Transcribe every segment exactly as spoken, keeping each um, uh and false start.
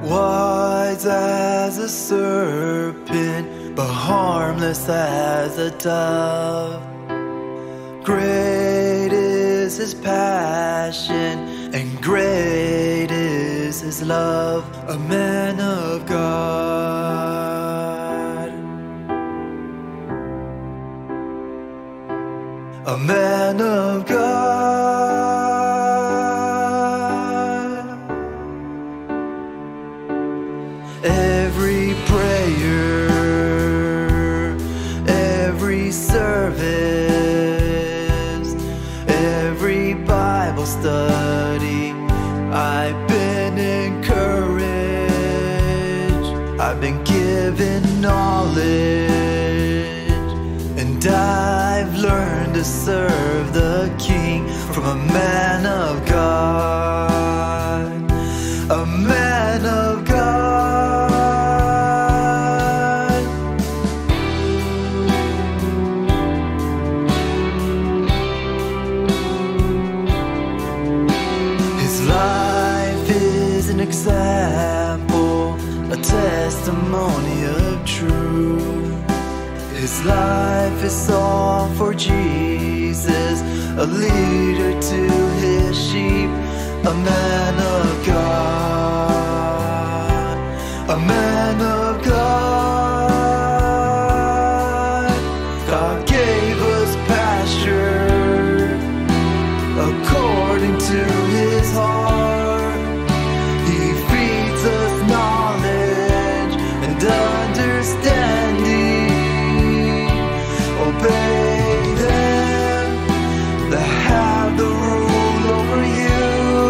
Wise as a serpent, but harmless as a dove. Great is his passion, and great is his love. A man of God, a man of God. Every prayer, every service, every Bible study, I've been encouraged. I've been given knowledge, and I've learned to serve the King from a man of God, a man of God. His life is an example, a testimony of truth. His life is all for Jesus, a leader to his sheep, a man of God, a man of God. God gave us pasture according to his heart. He feeds us knowledge and understanding. Obey them that have the rule over you,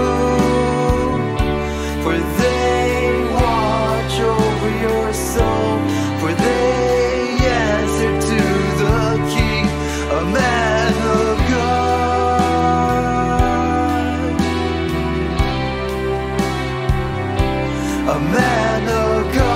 for they watch over your soul, for they answer to the King, a man of God, a man of God.